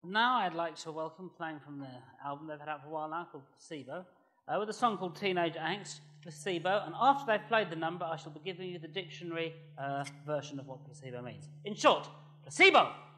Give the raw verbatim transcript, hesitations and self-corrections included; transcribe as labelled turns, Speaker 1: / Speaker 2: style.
Speaker 1: now I'd like to welcome, playing from the album they've had out for a while now, called Placebo, uh, with a song called Teenage Angst, Placebo, and after they've played the number, I shall be giving you the dictionary uh, version of what placebo means. In short, placebo!